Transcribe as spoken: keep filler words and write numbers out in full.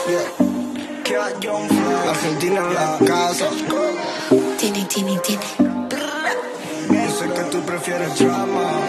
Argentina en la casa. Tiene, tiene, tiene. Yo sé que tú prefieres drama.